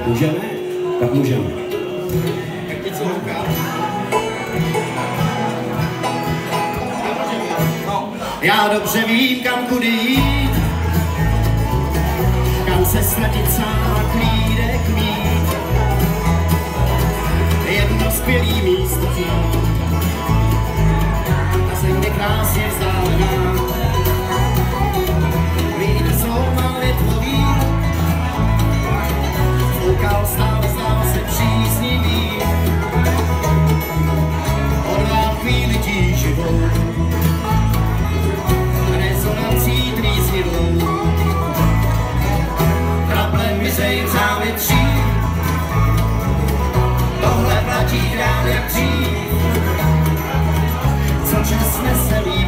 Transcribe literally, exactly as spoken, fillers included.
Můžeme? Tak můžeme. Tak teď co houká? No. Já dobře vím, kam kudy jít, kam se ztratit sám a klídek mít, jedno skvělý místo tím, ta země krásně vzdálená, vítr sloumal větlový, foukal stále, stál se příznivý, odvál chvíli tíživou, rezonancí trýznivou, traplem mizej v závětří, tohle platí dál jak dřív, co čas neselí.